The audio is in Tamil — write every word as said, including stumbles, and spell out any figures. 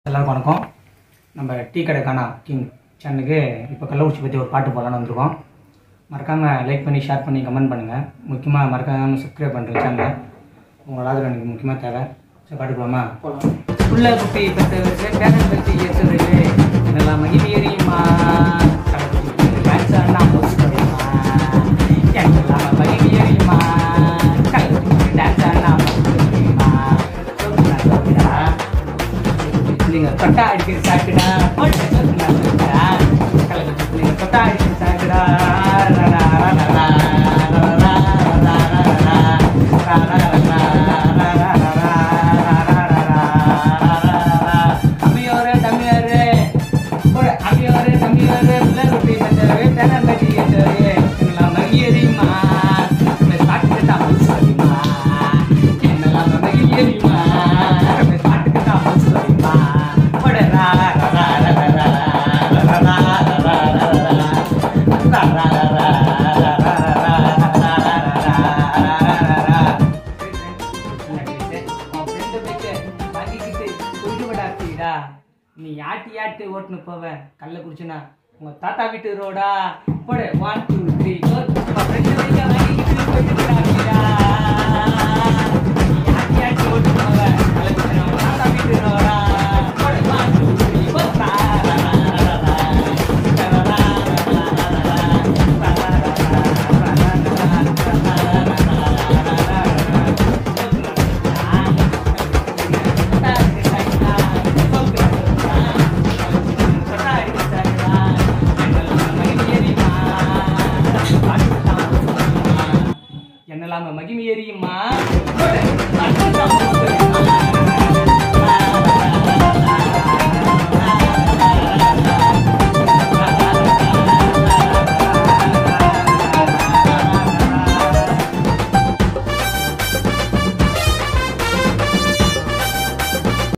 எல்லாருக்கும் வணக்கம். நம்ம டீ கடைக்கான கிங் சேனலுக்கு இப்போ கள்ளக்குறிச்சி பற்றி ஒரு பாட்டு போடலான்னு வந்திருக்கோம். மறக்காமல் லைக் பண்ணி ஷேர் பண்ணி கமெண்ட் பண்ணுங்கள். முக்கியமாக மறக்காமல் சப்ஸ்கிரைப் பண்ணுறேன் சேனலை. உங்களோட ஆதரவு எனக்கு முக்கியமாக தேவை. சரி, பாட்டு போகலாமா? போகலாம். உள்ள குட்டி பெற்றவருக்கு பேரன் பற்றி ஏற்றுறது என்னெல்லாம் மகிழ் எரியுமா டான்ஸ் ஆடினா போச்சு தெரியுமா என்னெல்லாம் மகிழ் எரியுமா கள்ளக்குறிச்சி டான்ஸ் ஆடினா போச்சு தெரியுமா நீங்கள் தொட்டா அடிக்கிற சாக்குடா போட்டு சொல்லுடா கள்ளக்குறிச்சி பிள்ளைங்க தொட்டா அடிக்கிற சாக்குடா அம்மியோரு தம்மியோரு அம்மியோரு தம்மியோரு பிள்ளை குட்டி பச்சவே பேரன் பற்றி ஏற்றவே என்னெல்லாம் மகிழறியுமா சாட்டுக்கு தான் மனசு வரையுமா என்னெல்லாம் மகிழறியுமா சாட்டுக்கு தான் மனசு வரையுமா நீ யாட்டி யாட்டி ஓட்டுன்னு போவ கள்ளக்குறிச்சினா உங்க தாத்தா வீட்டு ரோடா போடு ஒன் டூ த்ரீ ஃபோர்